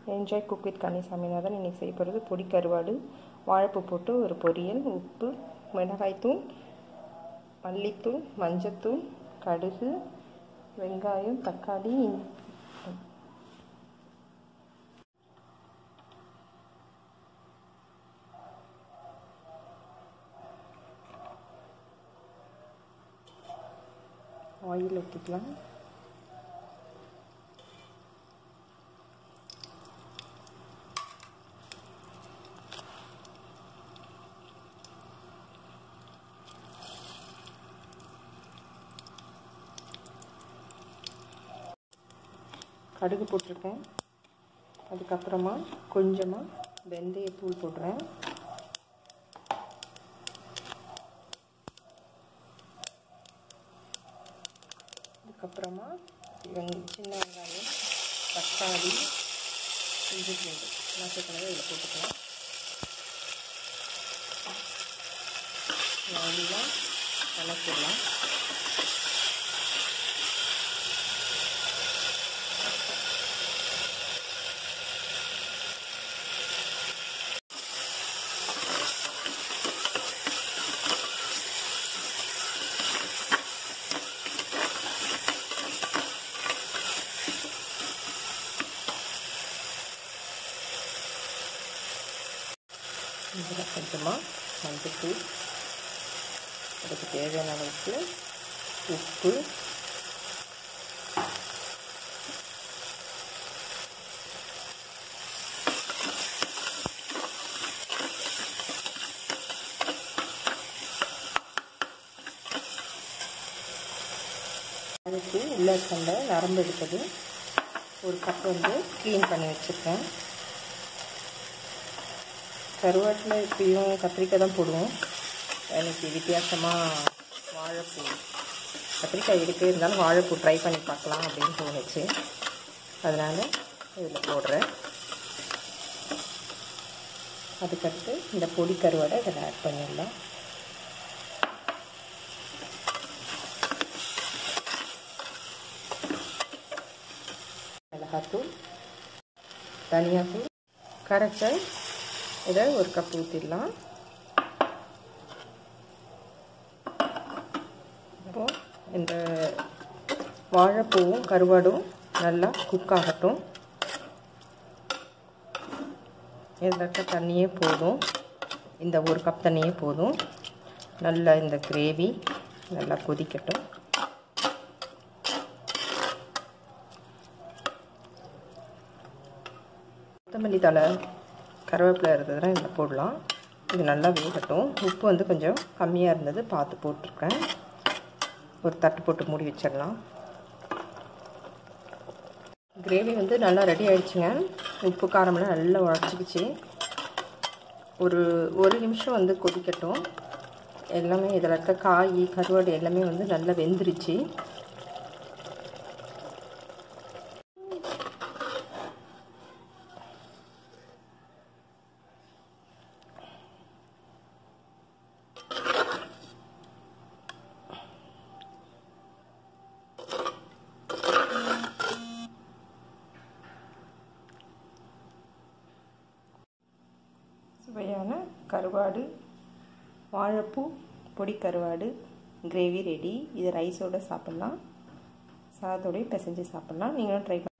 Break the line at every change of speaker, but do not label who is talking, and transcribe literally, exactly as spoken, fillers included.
Enjoy cook with கன்னி சாமிநாதன். இன்றைக்கி செய்ய போகிறது பொடி கருவாடு, வாழைப்பூ போட்டு ஒரு பொரியல், உப்பு, மிளகாய்த்தூள், மல்லித்தூள், மஞ்சத்தூள், கடுகு, வெங்காயம், தக்காளி, ஆயில் ஊற்றிக்கலாம். கடுகு போட்டிருக்கேன். அதுக்கப்புறமா கொஞ்சமாக வெந்தயத்தூள் போடுறேன். அதுக்கப்புறமா சின்ன வெங்காயம், தக்காளி, இஞ்சி பூண்டு மசாலாவை இதில் போட்டுக்கலாம். நல்லா கலக்கிடலாம். இதில் கொஞ்சமாக மஞ்சத்தூள், அதுக்கு தேவையான அளவுக்கு உப்பு, அதுக்கு உள்ள கண்ட நரம்பு எடுத்தது ஒரு கப் வந்து க்ளீன் பண்ணி வச்சுருக்கேன். கருவாட்டில் எப்படியும் கத்திரிக்காய் தான் போடுவோம். எனக்கு வித்தியாசமாக வாழைப்பூ, கத்திரிக்காய் எடுக்கவே இருந்தாலும் வாழைப்பூ ட்ரை பண்ணி பார்க்கலாம் அப்படின்னு தோணுச்சு. அதனால் இதில் போடுறேன். அதுக்கடுத்து இந்த பொடி கருவாடை இதில் ஆட் பண்ணிடலாம். மிளகாத்தூள், தனியாத்தூள், கரைச்சல் இதை ஒரு கப் ஊற்றிடலாம். இப்போது இந்த வாழைப்பூவும் கருவாடும் நல்லா குக் ஆகட்டும். இதில் இருக்க தண்ணியே போதும், இந்த ஒரு கப் தண்ணியே போதும். நல்லா இந்த கிரேவி நல்லா கொதிக்கட்டும். கொத்தமல்லி தழை, கருவேப்பிலை இருந்ததுன்னா இதில் போடலாம். இது நல்லா வேகட்டும். உப்பு வந்து கொஞ்சம் கம்மியாக இருந்தது, பார்த்து போட்டிருக்கேன். ஒரு தட்டு போட்டு மூடி வச்சிடலாம். கிரேவி வந்து நல்லா ரெடி ஆகிடுச்சுங்க. உப்பு காரமெல்லாம் நல்லா உடச்சிக்கிச்சு. ஒரு ஒரு நிமிஷம் வந்து கொதிக்கட்டும். எல்லாமே இதில் இருக்க காய், கருவாடு எல்லாமே வந்து நல்லா வெந்துருச்சு. சுவையான கருவாடு, வாழைப்பூ, பொடி கருவாடு கிரேவி ரெடி. இது ரைஸோடு சாப்பிட்லாம், சாதத்தோடய பிசைஞ்சு சாப்பிட்லாம். நீங்களும் ட்ரை